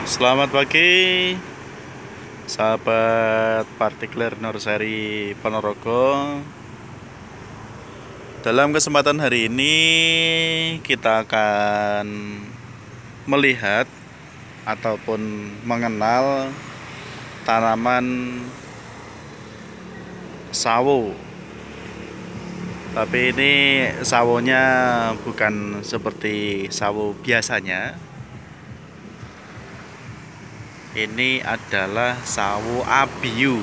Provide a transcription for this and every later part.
Selamat pagi, sahabat partikeler Nursery Ponorogo. Dalam kesempatan hari ini kita akan melihat ataupun mengenal tanaman sawo. Tapi ini sawonya bukan seperti sawo biasanya. Ini adalah sawo abiu.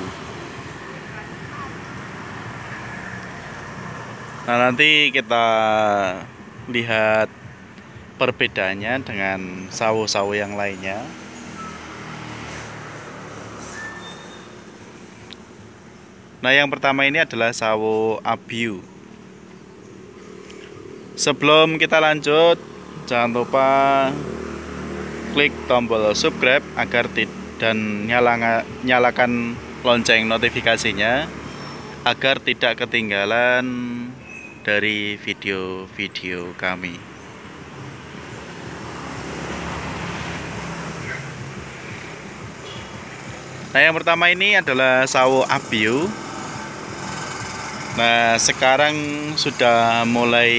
Nah, nanti kita lihat perbedaannya dengan sawo-sawo yang lainnya. Nah, yang pertama ini adalah sawo abiu. Sebelum kita lanjut, jangan lupa klik tombol subscribe agar dan nyalakan lonceng notifikasinya agar tidak ketinggalan dari video-video kami. Nah, yang pertama ini adalah sawo abiu. Nah, sekarang sudah mulai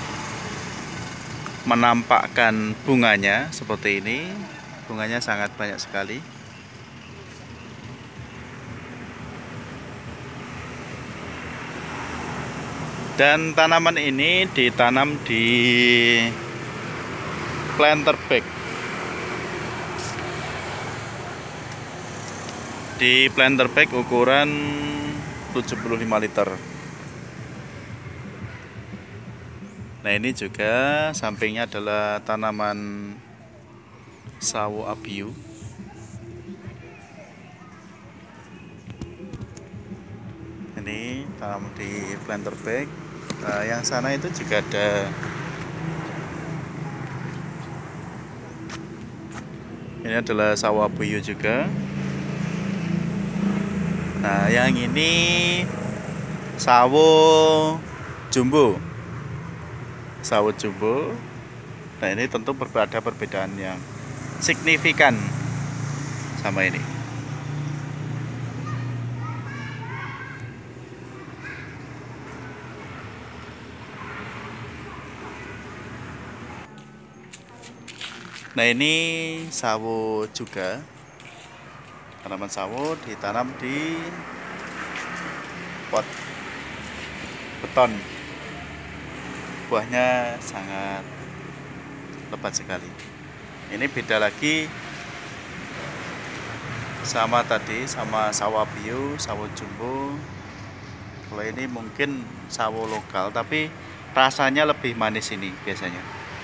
menampakkan bunganya seperti ini. Bunganya sangat banyak sekali. Dan tanaman ini ditanam di planter bag. Di planter bag ukuran 75 liter. Nah, ini juga sampingnya adalah tanaman sawo abiu. Ini tanam di planter bag. Nah, yang sana itu juga ada. Ini adalah sawo abiu juga. Nah, yang ini sawo jumbo. Sawo jumbo. Nah, ini tentu ada perbedaan yang signifikan sama ini. Nah, ini sawo juga. Tanaman sawo ditanam di pot beton. Buahnya sangat lebat sekali. Ini beda lagi sama tadi, sama sawo abiu, sawo jumbo. Kalau ini mungkin sawo lokal, tapi rasanya lebih manis ini biasanya.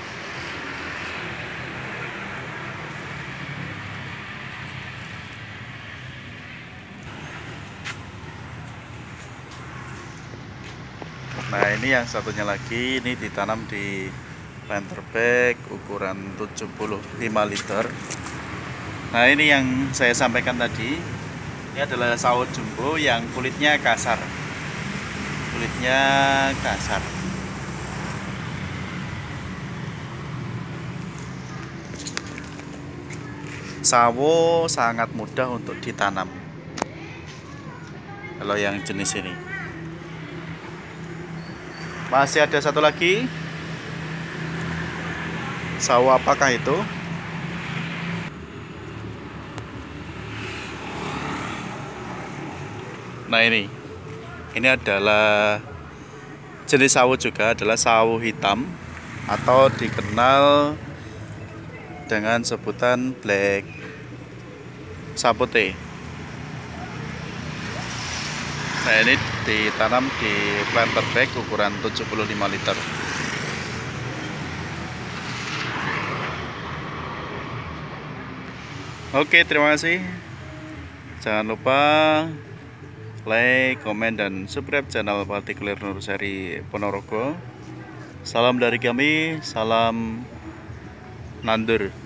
Nah, ini yang satunya lagi, ini ditanam di planter bag ukuran 75 liter. Nah, ini yang saya sampaikan tadi. Ini adalah sawo jumbo yang kulitnya kasar. Kulitnya kasar. Sawo sangat mudah untuk ditanam. Kalau yang jenis ini. Masih ada satu lagi. Sawo apakah itu? Nah, ini adalah jenis sawo juga, adalah sawo hitam atau dikenal dengan sebutan black sapote. Nah, ini ditanam di planter bag ukuran 75 liter. Oke, terima kasih. Jangan lupa like, komen, dan subscribe channel partikeler Nursery Ponorogo. Salam dari kami, salam nandur.